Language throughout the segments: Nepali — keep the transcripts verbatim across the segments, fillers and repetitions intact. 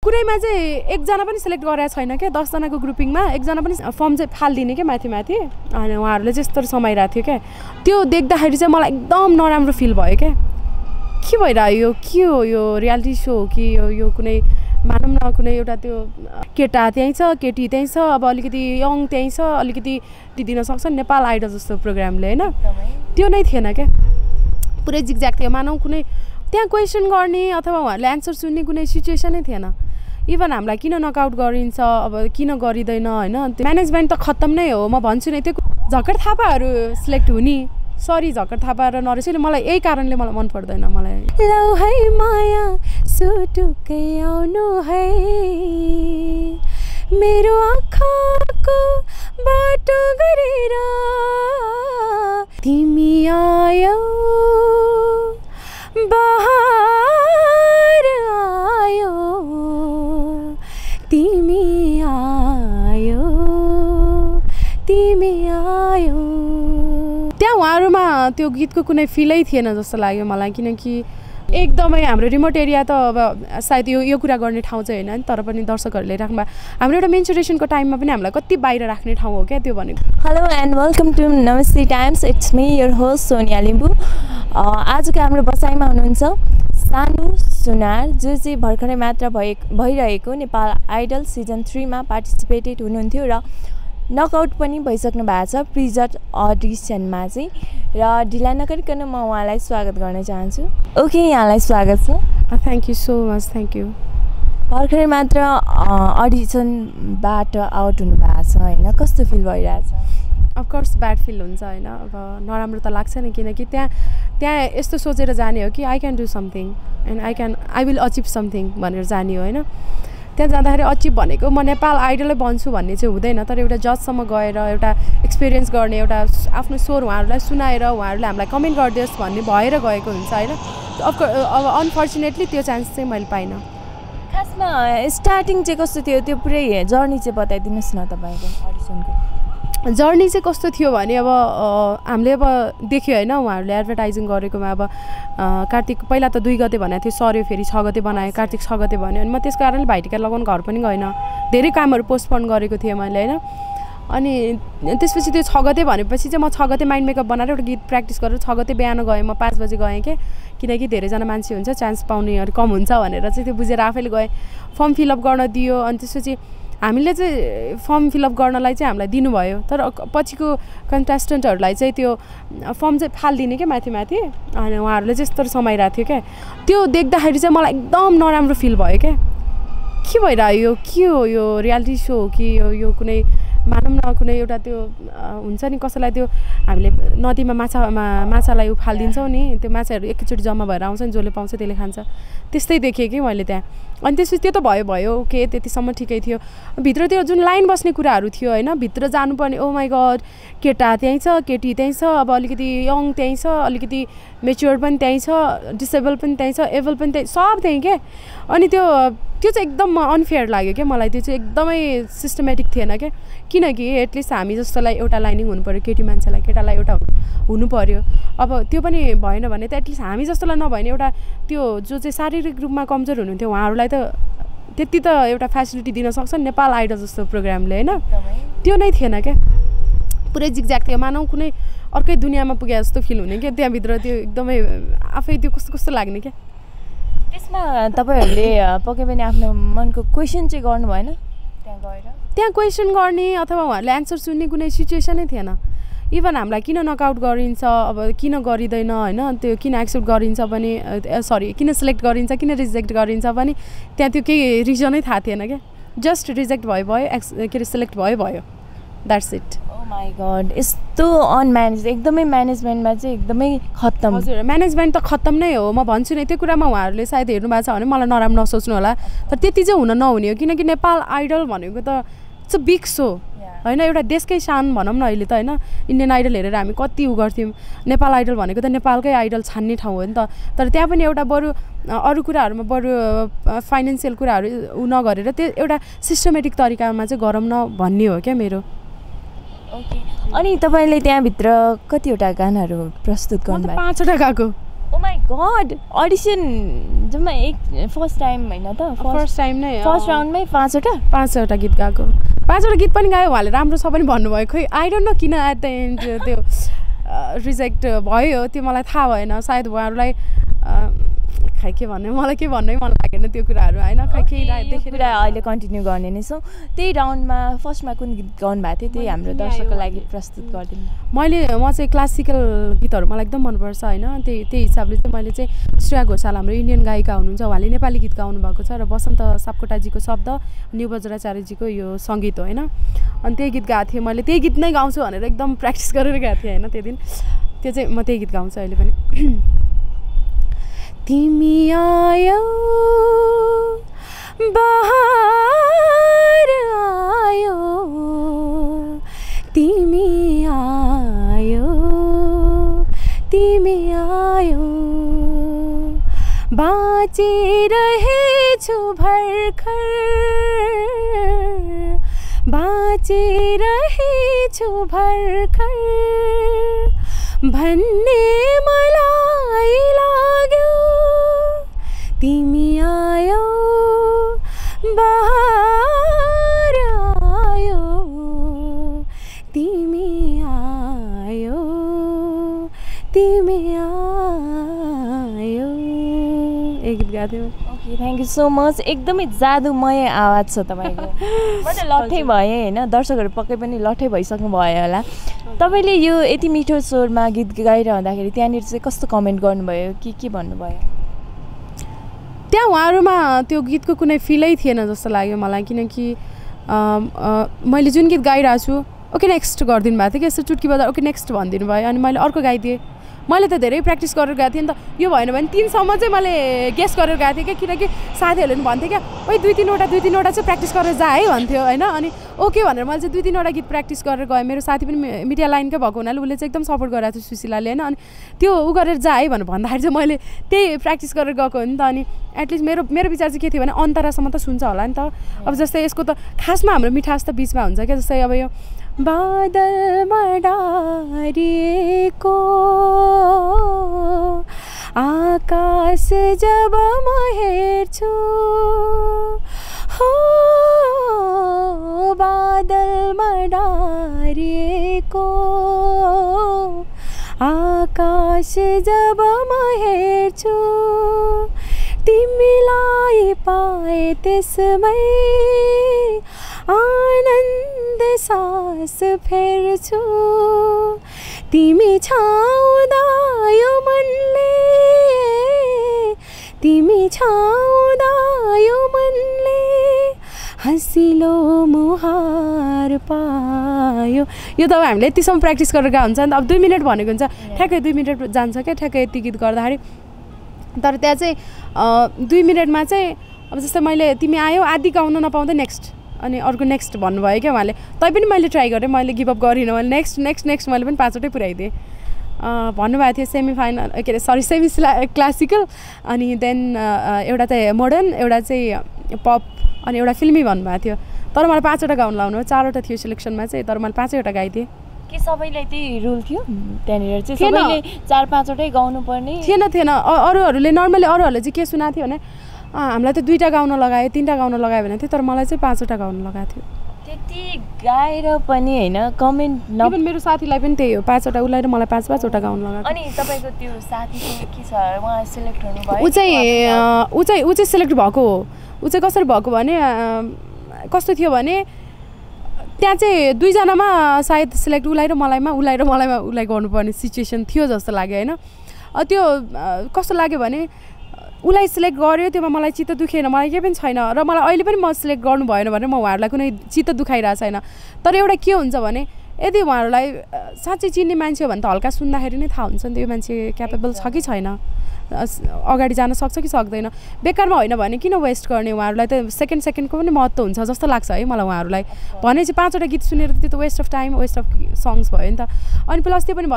कुरैमा चाहिँ एकजना पनि सिलेक्ट गरेको छैन क्या दसजनाको ग्रुपिङमा एकजना पनि फर्म चाहिँ फालिदिने क्या माथि माथि अनि उहाँहरूले चाहिँ यस्तो समाइरहेको थियो क्या त्यो देख्दाखेरि चाहिँ मलाई एकदम नराम्रो फिल भयो क्या के भइरह्यो यो के हो यो रियालिटी सो हो कि यो यो कुनै मानौँ न कुनै एउटा त्यो केटा त्यहीँ छ केटी त्यहीँ छ अब अलिकति यङ त्यहीँ छ अलिकति दिन सक्छ नेपाल आइडल जस्तो प्रोग्रामले होइन त्यो नै थिएन क्या पुरै जिगज्याग थियो मानौँ कुनै त्यहाँ क्वेसन गर्ने अथवा उहाँहरूले एन्सर सुन्ने कुनै सिचुएसनै थिएन इभन हामीलाई किन नकआउट गरिन्छ अब किन गरिँदैन होइन म्यानेजमेन्ट त खत्तम नै हो म भन्छु नै त्यो झक्कर थापाहरू सिलेक्ट हुने सरी झक्कर थापा र नरेशले मलाई यही कारणले मलाई मन पर्दैन मलाई लौ है माया सुटुकै आउनु है मेरो आँखाको बाटो गरेर तिमी आयौ बहार आयो तिमी आयो तिमी आयो त्यहाँ उहाँहरूमा त्यो गीतको कुनै फिलै थिएन जस्तो लाग्यो मलाई किनकि एकदमै हाम्रो रिमोट एरिया त अब सायद यो यो कुरा गर्ने ठाउँ चाहिँ होइन तर पनि दर्शकहरूले राख्नु हाम्रो एउटा मेन्सुरेसनको टाइममा पनि हामीलाई कति बाहिर राख्ने ठाउँ हो क्या त्यो भनेको hello and welcome to Namaste Times it's me your host Sonia Limbu आजको हाम्रो बसाइमा हुनुहुन्छ सानु सुनार जो चाहिँ भर्खरै मात्र भए भइरहेको नेपाल आइडल सिजन थ्रीमा पार्टिसिपेटेड हुनुहुन्थ्यो र नकआउट पनि भइसक्नु भएको छ प्रिजट अडिसनमा चाहिँ र ढिला नगरिकन म उहाँलाई स्वागत गर्न चाहन्छु ओके यहाँलाई स्वागत छ thank you so much thank you भर्खरै मात्र अडिसनबाट आउट हुनुभएको छ होइन कस्तो फिल भइरहेछ अफकोर्स ब्याड फिल हुन्छ होइन अब नराम्रो त लाग्छ नि किनकि त्यहाँ त्यहाँ यस्तो सोचेर जाने हो कि I can do something and I can I will achieve something भनेर जाने हो होइन त्यहाँ जाँदाखेरि अचिभ भनेको म नेपाल आइडलै बन्छु भन्ने चाहिँ हुँदैन तर एउटा जजसम्म गएर एउटा एक्सपिरियन्स गर्ने एउटा आफ्नो स्वर उहाँहरूलाई सुनाएर उहाँहरूले हामीलाई कमेन्ट गरिदियोस् भन्ने भएर गएको हुन्छ होइन अफकोर्स अब अनफर्चुनेटली त्यो चान्स चाहिँ मैले पाइनँ खासमा स्टार्टिङ चाहिँ कस्तो थियो त्यो पुरै जर्नी चाहिँ बताइदिनुहोस् न तपाईँको अडिसनको जर्नी चाहिँ कस्तो थियो भने अब हामीले अब देख्यो होइन उहाँहरूले एडभर्टाइजिङ गरेकोमा अब कार्तिक पहिला त दुई गते भनेको थियो सर्यो फेरि छ गते बनायो कार्तिक छ गते भन्यो अनि म त्यस कारणले भाइटिका लगाउनु घर पनि गएन धेरै कामहरू पोस्टपोन गरेको थिएँ मैले होइन अनि त्यसपछि त्यो छ गते भनेपछि चाहिँ म छ गते माइन्ड मेकअप बनाएर एउटा गीत प्र्याक्टिस गरेर छ गते बिहान गएँ म पाँच बजी गएँ कि किनकि धेरैजना मान्छे हुन्छ चान्स पाउनेहरू कम हुन्छ भनेर चाहिँ त्यो बुझेर आफैले गएँ फर्म फिलअप गर्न दियो अनि त्यसपछि हामीले चाहिँ फर्म फिलअप गर्नलाई चाहिँ हामीलाई दिनुभयो तर पछिको कन्टेस्टेन्टहरूलाई चाहिँ त्यो फर्म चाहिँ फालिदिने क्या माथि माथि अनि उहाँहरूले चाहिँ यस्तो समाइरहेको थियो क्या त्यो देख्दाखेरि चाहिँ मलाई एकदम नराम्रो फिल भयो क्या के भइरह्यो यो के हो यो रियालिटी सो हो कि यो यो कुनै मानौँ न कुनै एउटा त्यो हुन्छ नि कसैलाई त्यो हामीले नदीमा माछामा माछालाई उफालिदिन्छौँ नि त्यो माछाहरू एकैचोटि जम्मा भएर आउँछ नि जसले पाउँछ त्यसले खान्छ त्यस्तै देखेँ कि मैले त्यहाँ अनि त्यसपछि त्यो त भयो भयो ओके त्यतिसम्म ठिकै थियो भित्र त्यो जुन लाइन बस्ने कुराहरू थियो होइन भित्र जानुपर्ने ओ माई गड केटा त्यहीँ छ केटी त्यहीँ छ अब अलिकति यङ त्यहीँ छ अलिकति मेच्योर पनि त्यहीँ छ डिसेबल पनि त्यहीँ छ एबल पनि त्यहीँ सब त्यहीँ के अनि त्यो त्यो चाहिँ एकदम अनफेयर लाग्यो क्या मलाई त्यो चाहिँ एकदमै सिस्टमेटिक थिएन क्या किनकि एटलिस्ट हामी जस्तोलाई एउटा लाइनिङ हुनु पऱ्यो केटी मान्छेलाई केटालाई एउटा हुनु पऱ्यो अब त्यो पनि भएन भने त एटलिस्ट हामी जस्तोलाई नभए नि एउटा त्यो जो चाहिँ शारीरिक रूपमा कमजोर हुनुहुन्थ्यो उहाँहरूलाई त त्यति त एउटा फेसिलिटी दिन सक्छ नेपाल आइडल जस्तो प्रोग्रामले होइन त्यो नै थिएन क्या पुरै जिगज्याग थियो मानौँ कुनै अर्कै दुनियाँमा पुगे जस्तो फिल हुने क्या त्यहाँभित्र त्यो एकदमै आफै त्यो कस्तो कस्तो लाग्ने क्या त्यसमा तपाईँहरूले पक्कै पनि आफ्नो मनको क्वेसन चाहिँ गर्नु भएन त्यहाँ गएर त्यहाँ क्वेसन गर्ने अथवा उहाँहरूले एन्सर सुन्ने कुनै सिचुएसनै थिएन इभन हामीलाई किन नकआउट गरिन्छ अब किन गरिँदैन होइन त्यो किन एक्सेप्ट गरिन्छ पनि सरी किन सिलेक्ट गरिन्छ किन रिजेक्ट गरिन्छ पनि त्यहाँ त्यो केही रिजनै थाहा थिएन क्या जस्ट रिजेक्ट भयो भयो एक्स के अरे सिलेक्ट भयो भयो that's it oh my God यस्तो अनम्यानेज एकदमै म्यानेजमेन्टमा चाहिँ एकदमै खत्तम हजुर म्यानेजमेन्ट त खत्तम नै हो म भन्छु नि त्यो कुरामा उहाँहरूले सायद हेर्नु भएको छ भने मलाई नराम्रो नसोच्नु होला तर त्यति चाहिँ हुन नहुने हो किनकि नेपाल आइडल भनेको त इट्स अ बिग सो होइन एउटा देशकै शान भनौँ न अहिले त होइन इन्डियन आइडल हेरेर हामी कति उ गर्थ्यौँ नेपाल आइडल भनेको त नेपालकै आइडल छान्ने ठाउँ हो नि त तर त्यहाँ पनि एउटा बरु अरू कुराहरूमा बरु फाइनेन्सियल कुराहरू उ नगरेर त्यो एउटा सिस्टमेटिक तरिकामा चाहिँ गरौँ न भन्ने हो क्या मेरो ओके अनि तपाईँले त्यहाँभित्र कतिवटा गानाहरू प्रस्तुत गर्नु पाँचवटा गएको ओ माई गड अडिसन जम्मा एक फर्स्ट टाइम होइन त फर्स्ट टाइम नै फर्स्ट राउन्डमै पाँचवटा पाँचवटा गीत गाएको पाँचवटा गीत पनि गायो उहाँले राम्रो छ पनि भन्नुभयो खोइ आई डोन्ट नो किन एट द एन्ड त्यो रिजेक्ट भयो त्यो मलाई थाहा भएन सायद उहाँहरूलाई खै के भन्ने मलाई के भन्नै मन लागेन त्यो कुराहरू होइन खै केही देखेर कुरा अहिले कन्टिन्यू गर्ने नै छौँ त्यही राउन्डमा फर्स्टमा कुन गीत गाउनु भएको थियो त्यही हाम्रो दर्शकको लागि प्रस्तुत गरिदिनु मैले म चाहिँ क्लासिकल गीतहरू मलाई एकदम मनपर्छ होइन त्यही त्यही हिसाबले चाहिँ मैले चाहिँ श्रेया घोषाल हाम्रो इन्डियन गायिका हुनुहुन्छ उहाँले नेपाली गीत गाउनु भएको छ र बसन्त सापकोटाजीको शब्द निउ बज्राचार्यजीको यो सङ्गीत हो होइन अनि त्यही गीत गाएको थिएँ मैले त्यही गीत नै गाउँछु भनेर एकदम प्र्याक्टिस गरेर गएको थिएँ होइन त्यो दिन त्यो चाहिँ म त्यही गीत गाउँछु अहिले पनि तिमी आयौ बहार आयो तिमी आयो तिमी आयो बाँचिरहेछु भर्खर बाँचिरहेछु भर्खर भन्ने मलाई लाग्यो तिमी आयो बहार आयो तिमी आयो तिमी आयो एक गीत गाएको थियौँ okay thank you so much एकदमै जादुमय आवाज छ तपाईँको म त लट्ठै भएँ होइन दर्शकहरू पक्कै पनि लट्ठै भइसक्नु भयो होला तपाईँले यो यति मिठो स्वरमा गीत गाइरहँदाखेरि त्यहाँनिर चाहिँ कस्तो कमेन्ट गर्नुभयो के के भन्नुभयो त्यहाँ उहाँहरूमा त्यो गीतको कुनै फिलै थिएन जस्तो लाग्यो मलाई किनकि मैले जुन गीत गाइरहेको छु ओके नेक्स्ट गरिदिनु भएको थियो कि यस्तो चुट्की बजार ओके नेक्स्ट भनिदिनु भयो अनि मैले अर्को गाइदिएँ मैले त धेरै प्र्याक्टिस गरेर गएको थिएँ नि त यो भएन भने तिनसम्म चाहिँ मैले गेस गरेर गएको थिएँ क्या किनकि साथीहरूले पनि भन्थ्यो क्या ओइ दुई तिनवटा दुई तिनवटा चाहिँ प्र्याक्टिस गरेर जा है भन्थ्यो होइन अनि ओके भनेर मैले चाहिँ दुई तिनवटा गीत प्र्याक्टिस गरेर गएँ मेरो साथी पनि मिडिया लाइनकै भएको हुनाले उसले चाहिँ एकदम सपोर्ट गरेको थियो सुशीलाले होइन अनि त्यो उ गरेर जा है भनेर भन्दाखेरि चाहिँ मैले त्यही प्र्याक्टिस गरेर गएको हो नि त अनि एटलिस्ट मेरो मेरो विचार चाहिँ के थियो भने अन्तरासम्म त सुन्छ होला नि त अब जस्तै यसको त खासमा हाम्रो मिठास त बिचमा हुन्छ क्या जस्तै अब यो बादलमा डारिएको आकाश जब म हेर्छु हो बादलमा डारिएको आकाश जब म हेर्छु तिमीलाई पाए त्यसमै आनन्द सास फेर्छु तिमी छाउँदा यो मनले तिमी छाउँदा यो मनले हँसिलो मुहार पायो यो त अब हामीले यतिसम्म प्र्याक्टिस गरेर गएको हुन्छ नि त अब दुई मिनट भनेको हुन्छ ठ्याक्कै दुई मिनट जान्छ क्या ठ्याक्कै यति गीत गर्दाखेरि तर त्यहाँ चाहिँ दुई मिनटमा चाहिँ अब जस्तै मैले तिमी आयो आदि गाउन नपाउँदा नेक्स्ट अनि अर्को नेक्स्ट भन्नुभयो क्या उहाँले तैपनि मैले ट्राई गरेँ मैले गिभअप गरिनँ मैले नेक्स्ट नेक्स्ट नेक्स्ट मैले पनि पाँचवटै पुऱ्याइदिएँ भन्नुभएको थियो सेमी फाइनल के अरे सरी सेमी क्लासिकल अनि देन एउटा चाहिँ मोडर्न एउटा चाहिँ पप अनि एउटा फिल्मी भन्नुभएको थियो तर मलाई पाँचवटा गाउन लाउनु हो चारवटा थियो सिलेक्सनमा चाहिँ तर मैले पाँचैवटा गाइदिएँ के सबैलाई त्यही रुल थियो त्यहाँनिर चाहिँ सबैले चार पाँचवटै गाउनु पर्ने थिएन थिएन अरूहरूले नर्मली अरूहरूले चाहिँ के सुनाएको थियो भने हामीलाई त दुईवटा गाउन लगायो तिनवटा गाउन लगायो भने थियो तर मलाई चाहिँ पाँचवटा गाउन लगाएको थियो त्यति गाएर पनि होइन कमेन्ट न मेरो साथीलाई पनि त्यही हो पाँचवटा उसलाई र मलाई पाँच पाँचवटा गाउन लगाएको अनि तपाईँको त्यो साथीको के छ उहाँ सेलेक्ट हुनुभयो ऊ चाहिँ ऊ चाहिँ ऊ चाहिँ सेलेक्ट भएको हो ऊ चाहिँ कसरी भएको भने कस्तो थियो भने त्यहाँ चाहिँ दुईजनामा सायद सेलेक्ट उसलाई र मलाईमा उसलाई र मलाईमा उसलाई गर्नुपर्ने सिचुएसन थियो जस्तो लाग्यो होइन त्यो कस्तो लाग्यो भने उसलाई सिलेक्ट गर्यो त्योमा मलाई चित्त दुखेन मलाई केही पनि छैन र मलाई अहिले पनि म सिलेक्ट गर्नु भएन भने म उहाँहरूलाई कुनै चित्त दुखाइरहेको छैन तर एउटा के हुन्छ भने यदि उहाँहरूलाई साँच्चै चिन्ने मान्छे हो भने त हल्का सुन्दाखेरि नै थाहा हुन्छ नि त यो मान्छे क्यापेबल छ कि छैन अगाडि जान सक्छ कि सक्दैन बेकारमा होइन भने किन वेस्ट गर्ने उहाँहरूलाई त सेकेन्ड सेकेन्डको पनि महत्त्व हुन्छ जस्तो लाग्छ है मलाई उहाँहरूलाई भने चाहिँ पाँचवटा गीत सुनेर त्यो त waste of time waste of songs भयो नि त अनि प्लस त्यो पनि भयो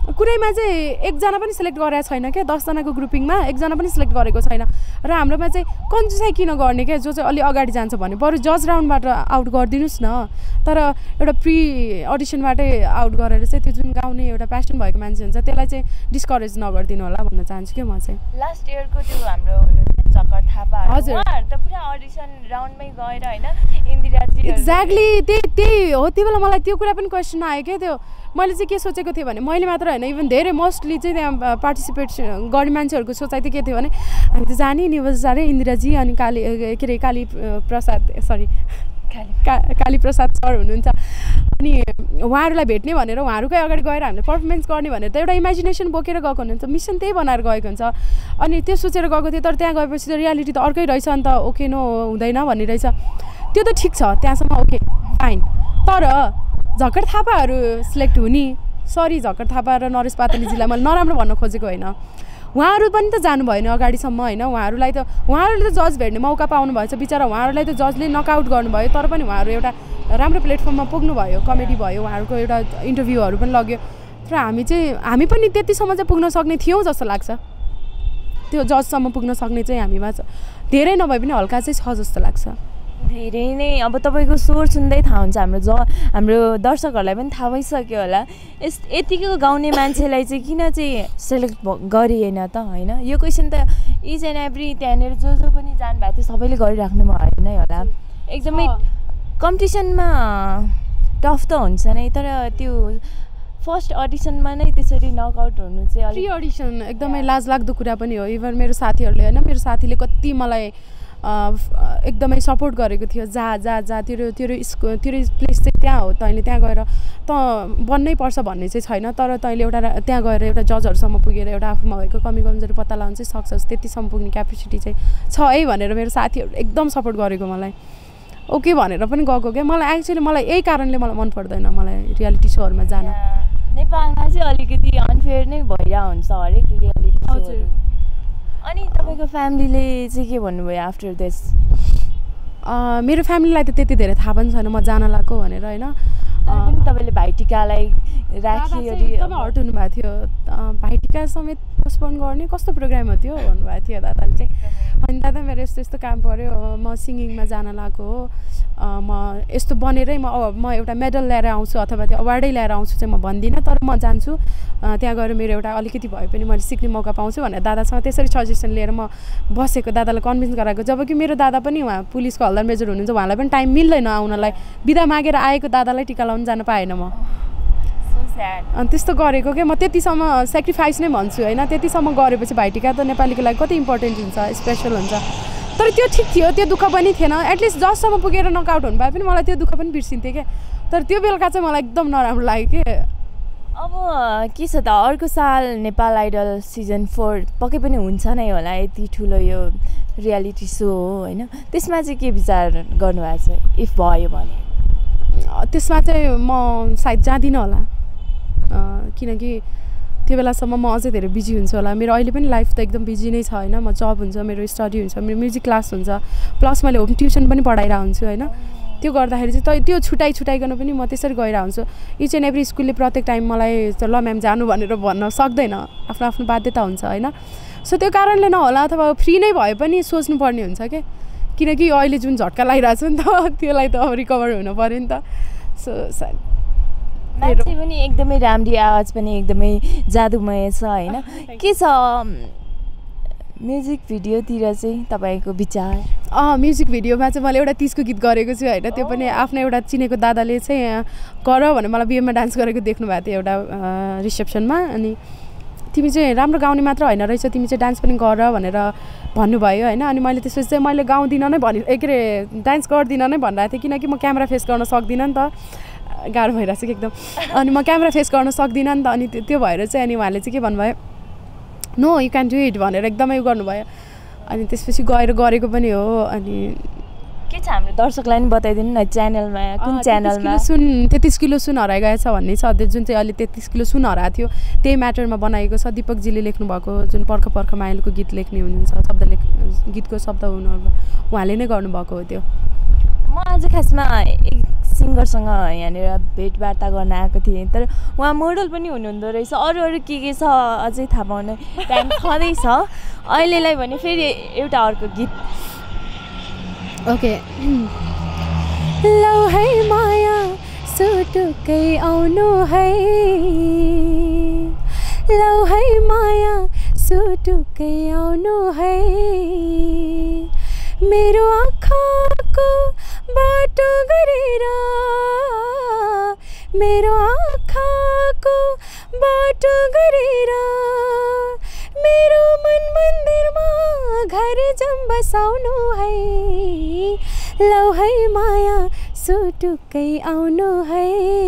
कुरैमा चाहिँ एकजना पनि सिलेक्ट गरेको छैन क्या दसजनाको ग्रुपिङमा एकजना पनि सिलेक्ट गरेको छैन र हाम्रोमा चाहिँ कन्जुसाइ किन गर्ने क्या जो चाहिँ अलि अगाडि जान्छ भने बरु जज राउन्डबाट आउट गरिदिनुहोस् न तर एउटा प्री अडिसनबाटै आउट गरेर चाहिँ त्यो जुन गाउने एउटा प्यासन भएको मान्छे हुन्छ त्यसलाई चाहिँ डिस्करेज नगरिदिनु होला भन्न चाहन्छु कि म चाहिँ लास्ट इयरको त्यो हाम्रो हुनुहुन्छ झक्कर थापा हजुर उहाँहरू त पुरा अडिसन राउन्डमै गएर होइन इन्दिराजी एक्ज्याक्टली त्यही त्यही हो त्यो बेला मलाई त्यो कुरा पनि क्वेसन आयो क्या त्यो मैले चाहिँ के सोचेको थिएँ भने मैले मात्र होइन इभन धेरै मोस्टली चाहिँ त्यहाँ पार्टिसिपेट गर्ने मान्छेहरूको सोचाइ चाहिँ के थियो भने हामी त जाने नि बस अरे इन्दिराजी अनि काली के अरे काली प्रसाद सरी का काली प्रसाद सर हुनुहुन्छ अनि उहाँहरूलाई भेट्ने भनेर उहाँहरूकै अगाडि गएर हामीले पर्फर्मेन्स गर्ने भनेर त एउटा इमेजिनेसन बोकेर गएको हुनुहुन्छ मिसन त्यही बनाएर गएको हुन्छ अनि त्यो सोचेर गएको थियो तर त्यहाँ गएपछि त रियालिटी त अर्कै रहेछ नि त ओके नो हुँदैन भन्ने रहेछ त्यो त ठिक छ त्यहाँसम्म ओके फाइन तर झक्कर थापाहरू सिलेक्ट हुने सरी झक्कर थापा र नरेश पातलीजीलाई मैले नराम्रो भन्न खोजेको होइन उहाँहरू पनि त जानु भएन अगाडिसम्म होइन उहाँहरूलाई त उहाँहरूले त जज भेट्ने मौका पाउनु भएछ बिचरा उहाँहरूलाई त जजले नकआउट गर्नुभयो तर पनि उहाँहरू एउटा राम्रो प्लेटफर्ममा पुग्नु भयो कमेडी भयो उहाँहरूको एउटा इन्टरभ्यूहरू पनि लग्यो तर हामी चाहिँ हामी पनि त्यतिसम्म चाहिँ पुग्न सक्ने थियौँ जस्तो लाग्छ त्यो जजसम्म पुग्न सक्ने चाहिँ हामीमा धेरै नभए पनि हल्का चाहिँ छ जस्तो लाग्छ धेरै नै अब तपाईँको स्वर सुन्दै थाहा हुन्छ हाम्रो ज हाम्रो दर्शकहरूलाई पनि थाहा भइसक्यो होला यस यतिको गाउने मान्छेलाई चाहिँ किन चाहिँ सेलेक्ट गरिएन त होइन यो क्वेसन त इच एन्ड एभ्री त्यहाँनिर जो जो पनि जानुभएको थियो सबैले गरिराख्नु भएन होला एकदमै कम्पिटिसनमा टफ त हुन्छ नै तर त्यो फर्स्ट अडिसनमा नै त्यसरी नकआउट हुनु चाहिँ प्री अडिसन एकदमै लाजलाग्दो कुरा पनि हो इभन मेरो साथीहरूले होइन मेरो साथीले कति मलाई एकदमै सपोर्ट गरेको थियो जा जा जा तेरो तेरो स्कु तेरो प्लेस चाहिँ त्यहाँ हो तैँले त्यहाँ गएर त बन्नै पर्छ भन्ने चाहिँ छैन तर तैँले एउटा त्यहाँ गएर एउटा जजहरूसम्म पुगेर एउटा आफूमा भएको कमी कमजोरी पत्ता लगाउनु चाहिँ सक्छस् त्यतिसम्म पुग्ने क्यापेसिटी चाहिँ छ है भनेर मेरो साथीहरू एकदम सपोर्ट गरेको मलाई ओके भनेर पनि गएको क्या मलाई एक्चुअली मलाई यही कारणले मलाई मन पर्दैन मलाई रियालिटी सोहरूमा जान नेपालमा चाहिँ अलिकति अनफेयर नै भइरहेको हुन्छ हरेक रियालिटी हजुर अनि तपाईँको फ्यामिलीले चाहिँ के भन्नुभयो आफ्टर दिस मेरो फ्यामिलीलाई त त्यति धेरै थाहा पनि छैन म जान लाग्यो भनेर होइन पनि तपाईँले भाइटिकालाई राखी एकदमै हर्ट हुनुभएको थियो भाइटिका समेत पोस्टपोन गर्ने कस्तो प्रोग्राम हो त्यो भन्नुभएको थियो दादाले चाहिँ अनि दादा मेरो यस्तो यस्तो काम पऱ्यो म सिङ्गिङमा जान लागेको हो म यस्तो बनेरै म म एउटा मेडल ल्याएर आउँछु अथवा त्यो अवार्डै ल्याएर आउँछु चाहिँ म भन्दिनँ तर म जान्छु त्यहाँ गएर मेरो एउटा अलिकति भए पनि मैले सिक्ने मौका पाउँछु भनेर दादासँग त्यसरी सजेसन लिएर म बसेको दादालाई कन्भिन्स गराएको जब कि मेरो दादा पनि उहाँ पुलिसको हल्दार मेजर हुनुहुन्छ उहाँलाई पनि टाइम मिल्दैन आउनलाई बिदा मागेर आएको दादालाई टिका लाउनु जान पाएन म अनि त्यस्तो गरेको क्या म त्यतिसम्म सेक्रिफाइस नै भन्छु होइन त्यतिसम्म गरेपछि भाइटिका त नेपालीको लागि कति इम्पोर्टेन्ट हुन्छ स्पेसल हुन्छ तर त्यो ठिक थियो त्यो दुःख पनि थिएन एटलिस्ट जससम्म पुगेर नकआउट हुनु भए पनि मलाई त्यो दुःख पनि बिर्सिन्थ्यो क्या तर त्यो बेलुका चाहिँ मलाई एकदम नराम्रो लाग्यो कि अब के छ त अर्को साल नेपाल आइडल सिजन फोर पक्कै पनि हुन्छ नै होला यति ठुलो यो रियालिटी सो हो होइन त्यसमा चाहिँ के विचार गर्नुभएको छ इफ भयो भने त्यसमा चाहिँ म सायद जाँदिनँ होला किनकि त्यो बेलासम्म म अझै धेरै बिजी हुन्छु होला मेरो अहिले पनि लाइफ त एकदम बिजी नै छ होइन म जब हुन्छ मेरो स्टडी हुन्छ मेरो म्युजिक क्लास हुन्छ प्लस मैले होम ट्युसन पनि पढाइरहेको हुन्छु होइन त्यो गर्दाखेरि चाहिँ त्यो छुट्याइ छुट्याइकन पनि म त्यसरी गइरहेको हुन्छु इच एन्ड एभ्री स्कुलले प्रत्येक टाइम मलाई ल म्याम जानु भनेर भन्न सक्दैन आफ्नो आफ्नो बाध्यता हुन्छ होइन सो त्यो कारणले नहोला अथवा फ्री नै भए पनि सोच्नुपर्ने हुन्छ क्या किनकि अहिले जुन झट्का लागिरहेको छ नि त त्यसलाई त अब रिकभर हुनु पऱ्यो नि त सो मान्छे पनि एकदमै राम्री आवाज पनि एकदमै जादुमय छ होइन के छ म्युजिक भिडियोतिर चाहिँ तपाईँको विचार अँ म्युजिक भिडियोमा चाहिँ मैले एउटा तिजको गीत गरेको छु होइन त्यो पनि आफ्नो एउटा चिनेको दादाले चाहिँ गर भनेर मलाई बिएममा डान्स गरेको देख्नु भएको थियो एउटा रिसेप्सनमा अनि तिमी चाहिँ राम्रो गाउने मात्र होइन रहेछ तिमी चाहिँ डान्स पनि गर भनेर भन्नुभयो होइन अनि मैले त्यसपछि चाहिँ मैले गाउँदिनँ नै भनि के अरे डान्स गर्दिनँ नै भनिरहेको थिएँ किनकि म क्यामेरा फेस गर्न सक्दिनँ नि त गाह्रो भइरहेको छ कि एकदम अनि म क्यामेरा फेस गर्न सक्दिनँ नि त अनि त्यो भएर चाहिँ अनि उहाँले चाहिँ के भन्नुभयो no you can do it भनेर एकदमै उयो गर्नुभयो अनि त्यसपछि गएर गरेको पनि हो अनि के छ हाम्रो दर्शकलाई पनि बताइदिनु न च्यानलमा कुन च्यानलमा सुन तेत्तिस किलो सुन हराइगएछ भन्ने छ जुन चाहिँ अहिले तेत्तिस किलो सुन हराएको थियो त्यही म्याटरमा बनाएको छ दिपकजीले लेख्नुभएको जुन पर्ख पर्ख माइलको गीत लेख्ने हुनुहुन्छ शब्द लेख गीतको शब्द हुनु उहाँले नै गर्नुभएको हो त्यो म आज खासमा एक सिङ्गरसँग यहाँनिर भेटवार्ता गर्न आएको थिएँ, तर उहाँ मोडल पनि हुनुहुँदो रहेछ। अरू अरू के के छ अझै थाहा पाउन टाइम छँदैछ। अहिलेलाई भने फेरि एउटा अर्को गीत। ओके। लौ है माया सुटुकै आउनु है, लौ है माया सुटुकै आउनु है, मेरो आँखाको बाटो गरेर, मेरो आँखाको बाटो गरेर, मेरो मन मन्दिरमा घर जम बसाउनु है, लौ है माया सुटुकै आउनु है।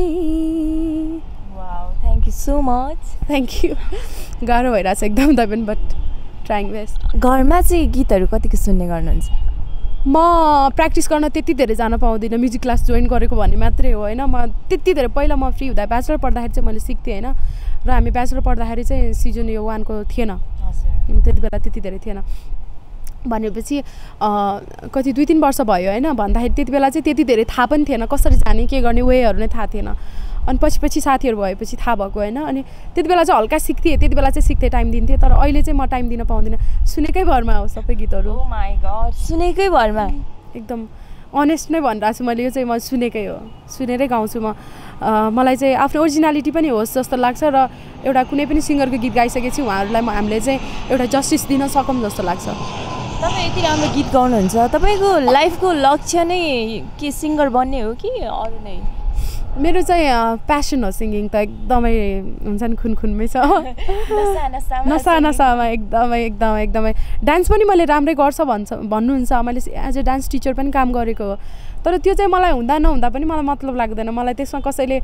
Wow, thank you so much. Thank you. गाह्रो भइरहेको छ एकदम त पनि, बट ट्राइङ बेस्ट। घरमा चाहिँ गीतहरू कतिको सुन्ने गर्नुहुन्छ? म प्र्याक्टिस गर्न त्यति धेरै जान पाउँदिनँ, म्युजिक क्लास जोइन गरेको भन्ने मात्रै हो होइन। म त्यति धेरै पहिला म फ्री हुँदा ब्याचलर पढ्दाखेरि चाहिँ मैले सिक्थेँ होइन, र हामी ब्याचलर पढ्दाखेरि चाहिँ सिजन यो वानको थिएन, त्यति बेला त्यति धेरै थिएन। भनेपछि कति दुई तिन वर्ष भयो होइन, भन्दाखेरि त्यति बेला चाहिँ त्यति धेरै थाहा पनि थिएन, कसरी जाने के गर्ने वेहरू नै थाहा थिएन। अनि पछि पछि साथीहरू भएपछि थाहा भएको होइन। अनि त्यति बेला चाहिँ हल्का सिक्थेँ, त्यति बेला चाहिँ सिक्थेँ, टाइम दिन्थेँ। तर अहिले चाहिँ म टाइम दिन पाउँदिनँ, सुनेकै भरमा हो सबै गीतहरू। ओ माई गॉड, सुनेकै भरमा एकदम अनेस्ट नै भनिरहेको छु मैले, यो चाहिँ म सुनेकै हो, सुनेरै गाउँछु म। मलाई चाहिँ आफ्नो ओरिजिनालिटी पनि होस् जस्तो लाग्छ, र एउटा कुनै पनि सिङ्गरको गीत गाइसकेपछि उहाँहरूलाई हामीले चाहिँ एउटा जस्टिस दिन सकौँ जस्तो लाग्छ। तपाईँ यति राम्रो गीत गाउनुहुन्छ, तपाईँको लाइफको लक्ष्य नै के सिङ्गर बन्ने हो कि अरू नै? मेरो चाहिँ प्यासन हो सिङ्गिङ त, एकदमै हुन्छ नि खुन खुनमै छ, नसा नसामा एकदमै एकदमै एकदमै। डान्स पनि मैले राम्रै गर्छ भन्छ भन्नुहुन्छ, मैले एज अ डान्स टिचर पनि काम गरेको हो। तर त्यो चाहिँ मलाई हुँदा नहुँदा पनि मलाई मतलब लाग्दैन। मलाई त्यसमा कसैले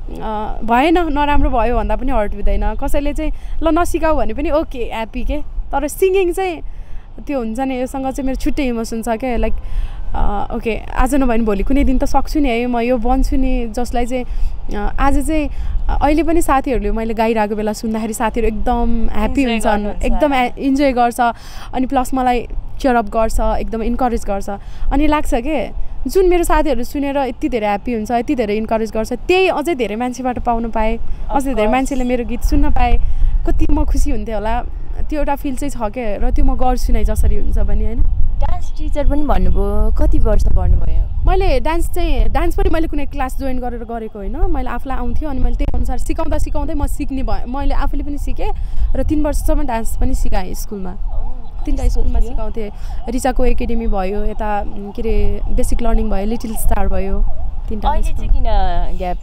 भएन नराम्रो भयो भन्दा पनि हर्ट हुँदैन, कसैले चाहिँ ल नसिकाऊ भने पनि ओके ह्याप्पी के। तर सिङ्गिङ चाहिँ त्यो हुन्छ नि, योसँग चाहिँ मेरो छुट्टै इमोसन छ क्या। लाइक ओके आज नभए नि भोलि कुनै दिन त सक्छु नि है, म यो बन्छु नि, जसलाई चाहिँ आज चाहिँ अहिले पनि साथीहरूले मैले गाइरहेको बेला सुन्दाखेरि साथीहरू एकदम ह्याप्पी हुन्छन्, एकदम इन्जोय गर्छ, अनि प्लस मलाई चियरअप गर्छ, एकदम इन्करेज गर्छ। अनि लाग्छ के जुन मेरो साथीहरू सुनेर यति धेरै ह्याप्पी हुन्छ, यति धेरै इन्करेज गर्छ, त्यही अझै धेरै मान्छेबाट पाउनु पाएँ, अझै धेरै मान्छेले मेरो गीत सुन्न पाएँ, कति म खुसी हुन्थेँ होला। त्यो एउटा फिल चाहिँ छ क्या, र त्यो म गर्छु नै जसरी हुन्छ भने होइन। डान्स टिचर पनि भन्नुभयो, कति वर्ष गर्नुभयो? मैले डान्स चाहिँ डान्स पनि मैले कुनै क्लास जोइन गरेर गरेको होइन, मैले आफूलाई आउँथ्यो अनि मैले त्यही अनुसार सिकाउँदा सिकाउँदै म सिक्ने भएँ। मैले आफूले पनि सिकेँ र तिन वर्षसम्म डान्स पनि सिकाएँ स्कुलमा, तिनवटा स्कुलमा सिकाउँथेँ। रिचाको एकाडेमी भयो, यता के अरे बेसिक लर्निङ भयो, लिटिल स्टार भयो, तिनवटा। अहिले चाहिँ किन ग्याप?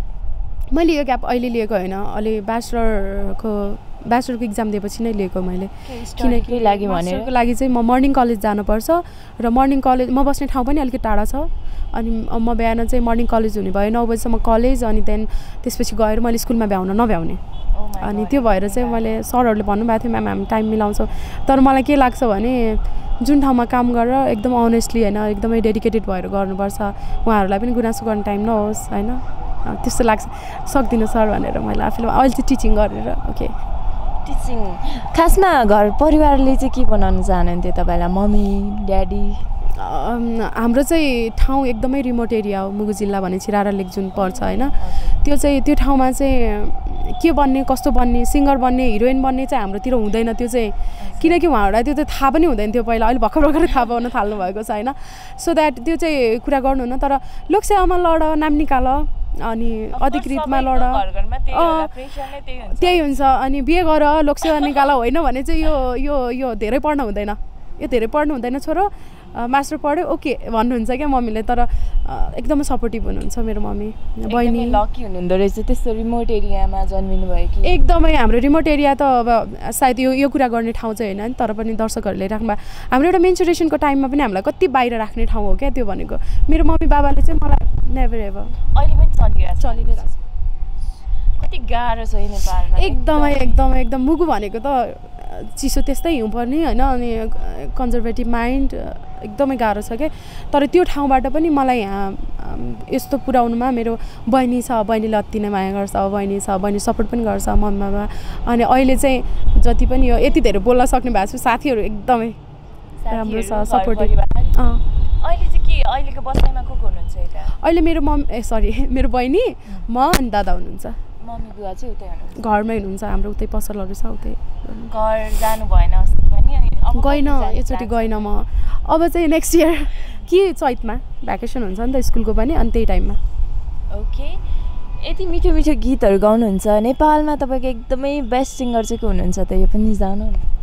मैले यो ग्याप अहिले लिएको होइन, अहिले ब्याचलरको ब्याचलरको इक्जाम दिएपछि नै लिएको मैले। किनकि लागि भनेर को लागि चाहिँ म मर्निङ कलेज जानुपर्छ, र मर्निङ कलेज म बस्ने ठाउँ पनि अलिकति टाढा छ। अनि म बिहान चाहिँ मर्निङ कलेज हुने भयो, नौ बजीसम्म कलेज, अनि त्यहाँदेखि त्यसपछि गएर मैले स्कुलमा भ्याउन नभ्याउने। अनि त्यो भएर चाहिँ मैले सरहरूले भन्नुभएको थियो म्याम हामी टाइम मिलाउँछौँ। तर मलाई के लाग्छ भने जुन ठाउँमा काम गरेर एकदम अनेस्टली होइन, एकदमै डेडिकेटेड भएर गर्नुपर्छ, उहाँहरूलाई पनि गुनासो गर्ने टाइम नहोस् होइन, त्यस्तो लाग्छ। सक्दिनँ सर भनेर मैले आफूले अहिले चाहिँ टिचिङ गरेर। ओके टिचिङ खासमा घर परिवारले चाहिँ के बनाउन चाहनुहुन्थ्यो तपाईँलाई, मम्मी ड्याडी? हाम्रो चाहिँ ठाउँ एकदमै रिमोट एरिया हो, मुगु जिल्ला भने छिरारा लेक जुन पर्छ होइन, त्यो चाहिँ त्यो ठाउँमा चाहिँ के बन्ने कस्तो बन्ने सिङ्गर बन्ने हिरोइन बन्ने चाहिँ हाम्रोतिर हुँदैन त्यो चाहिँ, किनकि उहाँहरूलाई त्यो त थाहा पनि हुँदैन थियो पहिला, अहिले भर्खर भर्खर थाहा पाउन थाल्नु भएको छ होइन। सो द्याट त्यो चाहिँ कुरा गर्नु न, तर लोकसेवामा लड, नाम निकाल, अनि अधिकृतमा लड, त्यही हुन्छ। अनि बिहे गर लोकसेवा निकाल होइन भने चाहिँ यो यो यो धेरै पढ्न हुँदैन, यो धेरै पढ्नु हुँदैन छोरो, मास्टर पढ्यो ओके भन्नुहुन्छ क्या मम्मीले। तर एकदमै सपोर्टिभ हुनुहुन्छ मेरो मम्मी, बहिनी। लकी हुनुहुँदो रहेछ त्यस्तो रिमोट एरियामा जन्मिनु भयो कि? एकदमै हाम्रो रिमोट एरिया त अब सायद यो यो कुरा गर्ने ठाउँ चाहिँ होइन, तर पनि दर्शकहरूले राख्नु भयो। हाम्रो एउटा मेन्सुरेसनको टाइममा पनि हामीलाई कति बाहिर राख्ने ठाउँ हो क्या त्यो भनेको। मेरो मम्मी बाबाले चाहिँ मलाई नेभर एभर, अहिले पनि चलिरहेको चलि नै रहेछ। कति गाह्रो छ नेपालमा, एकदमै एकदमै एकदम। मुगु भनेको त चिसो त्यस्तै हिउँ पर्ने होइन, अनि कन्जर्भेटिभ माइन्ड एकदमै गाह्रो छ क्या। तर त्यो ठाउँबाट पनि मलाई यहाँ यस्तो पुर्याउनुमा मेरो बहिनी छ, बहिनीले अति नै माया गर्छ, बहिनी छ, बहिनी सपोर्ट पनि गर्छ मम्मी बाबा। अनि अहिले चाहिँ जति पनि यो यति धेरै बोल्न सक्ने भएको छु, साथीहरू एकदमै राम्रो छ, सपोर्टिभ। अहिले चाहिँ के अहिलेको बसाइमा को को हुनुहुन्छ यता अहिले मेरो मम ए सरी मेरो बहिनी म अनि दादा हुनुहुन्छ मम्मी बुवा चाहिँ उतै हुनुहुन्छ घरमै हुनुहुन्छ हाम्रो उतै पसलहरू छ उतै घर जानु भएन अस्ति पनि अनि गएन एकचोटि गएन म अब चाहिँ नेक्स्ट इयर के चैतमा भ्याकेसन हुन्छ नि त स्कुलको पनि अनि त्यही टाइममा ओके यति मिठो मिठो गीतहरू गाउनुहुन्छ नेपालमा तपाईँको एकदमै बेस्ट सिङ्गर चाहिँ को हुनुहुन्छ त यो पनि जानु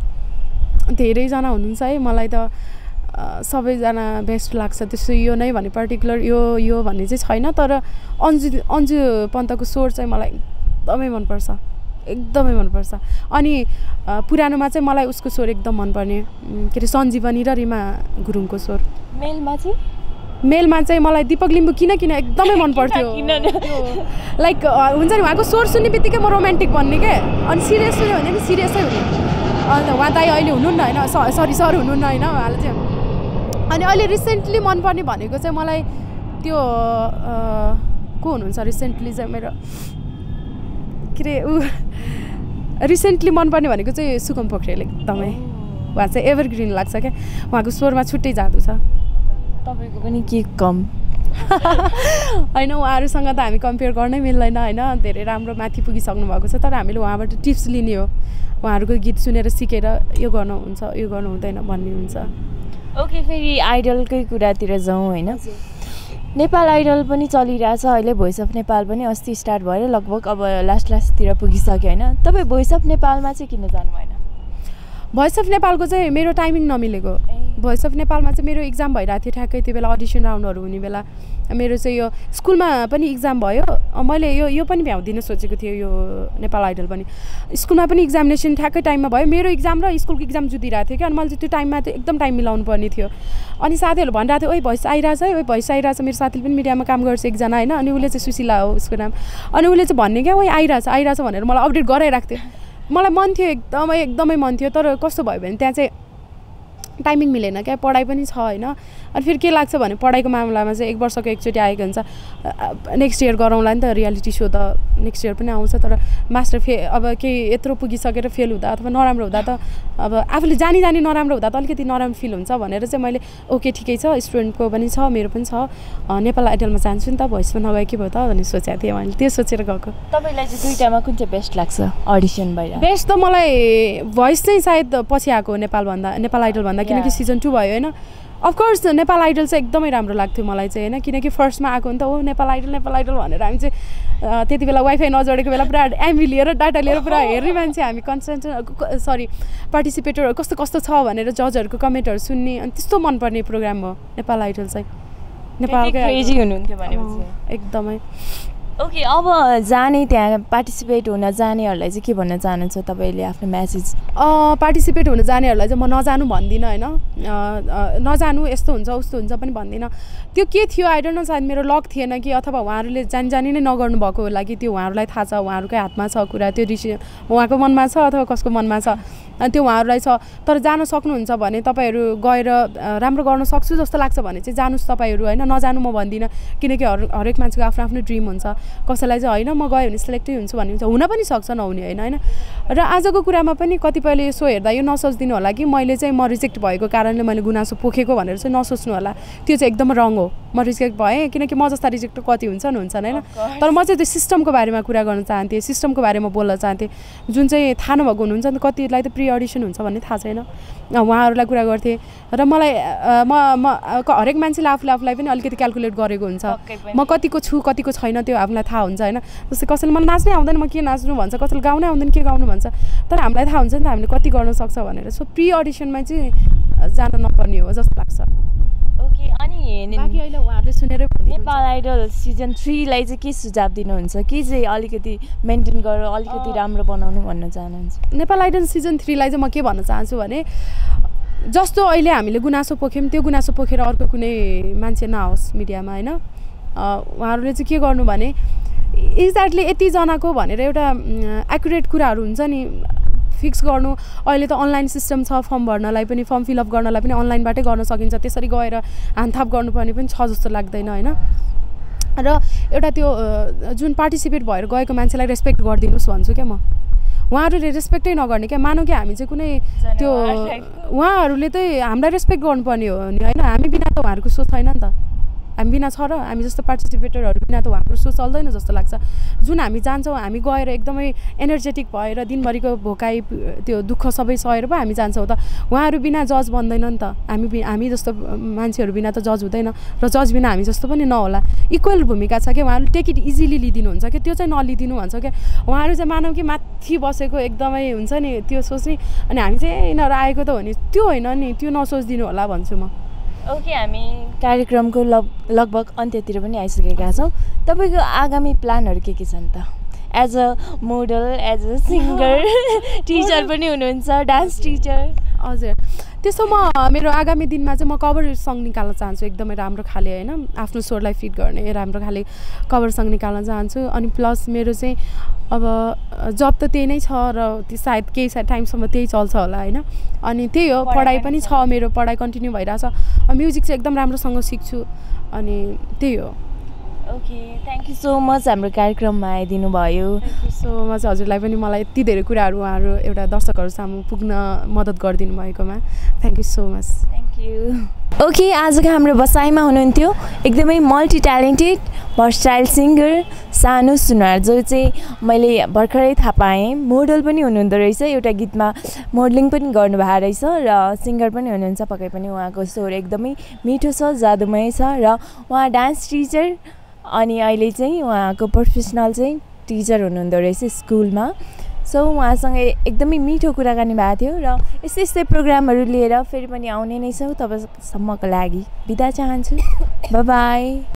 धेरैजना हुनुहुन्छ है मलाई त सबैजना बेस्ट लाग्छ त्यस्तो यो नै भने पर्टिकुलर यो यो भन्ने चाहिँ छैन तर अन्जु अन्जु पन्तको स्वर चाहिँ मलाई एकदमै मनपर्छ एकदमै मनपर्छ अनि पुरानोमा चाहिँ मलाई उसको स्वर एकदम मनपर्ने के अरे सञ्जीवनी र रिमा गुरुङको स्वर मेलमा चाहिँ मेलमा चाहिँ मलाई दिपक लिम्बू किन किन एकदमै मनपर्थ्यो लाइक हुन्छ नि उहाँको स्वर सुन्ने बित्तिकै म रोमान्टिक बन्ने क्या अनि सिरियस सुन्यो भने पनि सिरियसै हुने अन्त उहाँ दाइ अहिले हुनुहुन्न होइन सरी सर हुनुहुन्न होइन उहाँले चाहिँ अनि अहिले रिसेन्टली मनपर्ने भनेको चाहिँ मलाई त्यो को हुनुहुन्छ रिसेन्टली चाहिँ मेरो के अरे ऊ रिसेन्टली मनपर्ने भनेको चाहिँ सुगम पोखरेल एकदमै उहाँ चाहिँ एभरग्रिन लाग्छ क्या उहाँको स्वरमा छुट्टै जादु छ तपाईँको पनि के कम होइन उहाँहरूसँग त हामी कम्पेयर गर्नै मिल्दैन होइन धेरै राम्रो माथि पुगिसक्नु भएको छ तर हामीले उहाँबाट टिप्स लिने हो उहाँहरूको गीत सुनेर सिकेर यो गर्नु हुन्छ यो गर्नु हुँदैन भन्ने हुन्छ ओके फेरि आइडलकै कुरातिर जाउँ होइन नेपाल आइडल पनि चलिरहेछ अहिले भोइस अफ नेपाल पनि अस्ति स्टार्ट भएर लगभग अब लास्ट लास्टतिर पुगिसक्यो होइन तपाईँ भोइस अफ नेपालमा चाहिँ किन जानु भएन भोइस अफ नेपालको चाहिँ मेरो टाइमिङ नमिलेको भोइस अफ नेपालमा चाहिँ मेरो इक्जाम भइरहेको थियो ठ्याक्कै त्यो बेला अडिसन राउन्डहरू हुने बेला मेरो चाहिँ यो स्कुलमा पनि इक्जाम भयो मैले यो यो पनि भ्याउँदिन सोचेको थिएँ यो नेपाल आइडल पनि स्कुलमा पनि इक्जामिनेसन ठ्याक्कै टाइममा भयो मेरो इक्जाम र स्कुलको इक्जाम जुदिरहेको थियो कि अनि मैले चाहिँ त्यो टाइममा चाहिँ एकदम टाइम मिलाउनु पर्ने थियो अनि साथीहरू भनिरहेको थियो ओइ भोइस आइरहेछ है ओइ भोइस आइरहेछ मेरो साथीले पनि मिडियामा काम गर्छ एकजना होइन अनि उसले चाहिँ सुशीला हो उसको नाम अनि उसले चाहिँ भन्ने क्या ओइ आइरहेछ आइरहेछ भनेर मलाई अपडेट गराइरहेको थियो मलाई मन थियो एकदमै एकदमै मन थियो तर कस्तो भयो भने त्यहाँ चाहिँ टाइमिङ मिलेन क्या पढाइ पनि छ होइन अनि फेरि के लाग्छ भने पढाइको मामलामा चाहिँ एक वर्षको एकचोटि आएको हुन्छ नेक्स्ट इयर गरौँला नि त रियालिटी सो त नेक्स्ट इयर पनि आउँछ तर मास्टर फे अब केही यत्रो पुगिसकेर फेल हुँदा अथवा नराम्रो हुँदा त अब आफूले जानी जानी नराम्रो हुँदा त अलिकति नराम्रो फिल हुन्छ भनेर चाहिँ मैले ओके ठिकै छ स्टुडेन्टको पनि छ मेरो पनि छ नेपाल आइडलमा जान्छु नि त भोइसमा नगए के भयो त भनेर सोचेको थिएँ मैले त्यो सोचेर गएको तपाईँलाई चाहिँ दुईवटामा कुन चाहिँ बेस्ट लाग्छ अडिसन भएर बेस्ट त मलाई भोइस चाहिँ सायद पछि आएको नेपालभन्दा नेपाल आइडलभन्दा किनकि सिजन टू भयो होइन अफकोर्स नेपाल आइडल चाहिँ एकदमै राम्रो लाग्थ्यो मलाई चाहिँ होइन किनकि फर्स्टमा आएको नि त हो नेपाल आइडल नेपाल आइडल भनेर हामी चाहिँ त्यति बेला वाइफाई नजोडेको बेला पुरा एमबी लिएर डाटा लिएर पुरा हेर्ने मान्छे हामी कन्सन्ट्रेट सरी पार्टिसिपेटर कस्तो कस्तो छ भनेर जजहरूको कमेन्टहरू सुन्ने अनि त्यस्तो मनपर्ने प्रोग्राम हो नेपाल आइडल चाहिँ नेपालकै क्रेजी हुनुहुन्थ्यो भनेपछि एकदमै ओके अब जाने त्यहाँ पार्टिसिपेट हुन जानेहरूलाई चाहिँ के भन्न चाहनुहुन्छ तपाईँले आफ्नो म्यासेज पार्टिसिपेट हुन जानेहरूलाई चाहिँ म नजानु भन्दिनँ होइन नजानु यस्तो हुन्छ उस्तो हुन्छ पनि भन्दिनँ त्यो के थियो आई डोन्ट नो सायद मेरो लक थिएन कि अथवा उहाँहरूले जानी जानी नै नगर्नु भएको होला कि त्यो उहाँहरूलाई थाहा छ उहाँहरूकै हातमा छ कुरा त्यो डिसिजन उहाँको मनमा छ अथवा कसको मनमा छ त्यो उहाँहरूलाई छ तर जान सक्नुहुन्छ भने तपाईँहरू गएर राम्रो गर्न सक्छु जस्तो लाग्छ भने चाहिँ जानुहोस् तपाईँहरू होइन नजानु म भन्दिनँ किनकि हर हरेक मान्छेको आफ्नो आफ्नो ड्रिम हुन्छ कसैलाई चाहिँ होइन म गएँ भने सिलेक्टै हुन्छु भन्ने हुन्छ हुन पनि सक्छ नहुने होइन होइन र आजको कुरामा पनि कतिपयले यसो हेर्दा यो नसोचिदिनु होला कि मैले चाहिँ म रिजेक्ट भएको कारणले मैले गुनासो पोखेको भनेर चाहिँ नसोच्नु होला त्यो चाहिँ एकदम रङ हो म रिजेक्ट भएँ किनकि म जस्ता रिजेक्ट कति हुन्छन् हुन्छन् होइन तर म चाहिँ त्यो सिस्टमको बारेमा कुरा गर्न चाहन्थेँ सिस्टमको बारेमा बोल्न चाहन्थेँ जुन चाहिँ थाहा नभएको हुनुहुन्छ नि कतिलाई त प्रि अडिसन हुन्छ भन्ने थाहा छैन उहाँहरूलाई कुरा गर्थेँ र मलाई म म हरेक मान्छेले आफूले आफूलाई पनि अलिकति क्यालकुलेट गरेको हुन्छ म कतिको छु कतिको छैन त्यो आफूलाई थाहा हुन्छ होइन जस्तै कसैले मलाई नाच्नै आउँदैन म के नाच्नु भन्छ कसैले गाउनै आउँदैन के गाउनु भन्छ तर हामीलाई थाहा हुन्छ नि त हामीले कति गर्न सक्छ भनेर सो प्रि अडिसनमा चाहिँ जान नपर्ने हो जस्तो लाग्छ ओके अनि बाँकी अहिले उहाँहरूले सुनेरै नेपाल आइडल सिजन थ्रीलाई चाहिँ के सुझाव दिनुहुन्छ के चाहिँ अलिकति मेन्टेन गरेर अलिकति राम्रो बनाउनु भन्न चाहनुहुन्छ नेपाल आइडल सिजन थ्रीलाई चाहिँ म के भन्न चाहन्छु भने जस्तो अहिले हामीले गुनासो पोख्यौँ त्यो गुनासो पोखेर अर्को कुनै मान्छे नआओस् मिडियामा होइन उहाँहरूले चाहिँ के गर्नु भने एक्ज्याक्टली यतिजनाको भनेर एउटा एक्युरेट कुराहरू हुन्छ नि फिक्स गर्नु अहिले त अनलाइन सिस्टम छ फर्म भर्नलाई पनि फर्म फिलअप गर्नलाई पनि अनलाइनबाटै गर्न सकिन्छ त्यसरी गएर हानथाप गर्नुपर्ने पनि छ जस्तो लाग्दैन होइन र एउटा त्यो जुन पार्टिसिपेट भएर गएको मान्छेलाई रेस्पेक्ट गरिदिनुहोस् भन्छु क्या म उहाँहरूले रेस्पेक्टै नगर्ने क्या मानौँ कि हामी चाहिँ कुनै त्यो उहाँहरूले चाहिँ हामीलाई रेस्पेक्ट गर्नुपर्ने हो नि होइन हामी बिना त उहाँहरूको सोच छैन नि त हामी बिना छ र हामी जस्तो पार्टिसिपेटरहरू बिना त हाम्रो सो चल्दैन जस्तो लाग्छ जुन हामी जान्छौँ हामी गएर एकदमै एनर्जेटिक भएर दिनभरिको भोकाइ त्यो दुःख सबै सहेर पो हामी जान्छौँ त उहाँहरू बिना जज बन्दैन नि त हामी हामी जस्तो मान्छेहरू बिना त जज हुँदैन र जज बिना हामी जस्तो पनि नहोला इक्वल भूमिका छ कि उहाँहरूले टेक इट इजिली लिइदिनुहुन्छ कि त्यो चाहिँ नलिदिनु भन्छ क्या उहाँहरू चाहिँ मानौँ कि माथि बसेको एकदमै हुन्छ नि त्यो सोच्ने अनि हामी चाहिँ यिनीहरू आएको त हो नि त्यो होइन नि त्यो नसोचिदिनु होला भन्छु म ओके हामी कार्यक्रमको लग लगभग अन्त्यतिर पनि आइसकेका छौँ तपाईँको आगामी प्लानहरू के के छन् त as a model as a singer teacher पनि हुनुहुन्छ डान्स टिचर हजुर त्यसो म मेरो आगामी दिनमा चाहिँ म कभर सङ निकाल्न चाहन्छु एकदमै राम्रो खाले होइन आफ्नो स्वरलाई फिट गर्ने राम्रो खाले कभर सङ निकाल्न चाहन्छु अनि प्लस मेरो चाहिँ अब जब त त्यही नै छ र त्यो सायद केही टाइमसम्म त्यही चल्छ होला होइन अनि त्यही हो पढाइ पनि छ मेरो पढाइ कन्टिन्यू भइरहेछ म्युजिक चाहिँ एकदम राम्रोसँग सिक्छु अनि त्यही हो okay thank you so much हाम्रो कार्यक्रममा आइदिनु भयो थ्याङ्क यू सो मच हजुरलाई पनि मलाई यति धेरै कुराहरू उहाँहरू एउटा दर्शकहरू सामु पुग्न मद्दत गरिदिनु भएकोमा thank you so much thank you okay आजको हाम्रो बसाइमा हुनुहुन्थ्यो एकदमै मल्टी ट्यालेन्टेड भर्सटाइल सिङ्गर सानु सुनार जो चाहिँ मैले भर्खरै थाहा पाएँ मोडल पनि हुनुहुँदो रहेछ एउटा गीतमा मोडलिङ पनि गर्नुभएको रहेछ र सिङ्गर पनि हुनुहुन्छ पक्कै पनि उहाँको स्वर एकदमै मिठो छ जादुमय छ र उहाँ डान्स टिचर अनि अहिले चाहिँ उहाँको प्रोफेसनल चाहिँ टिचर हुनुहुँदो रहेछ स्कुलमा सो उहाँसँग एकदमै मिठो कुराकानी भएको थियो र यस्तै यस्तै प्रोग्रामहरू लिएर फेरि पनि आउने नै छौँ तबसम्मको लागि बिदा चाहन्छु बाई बाई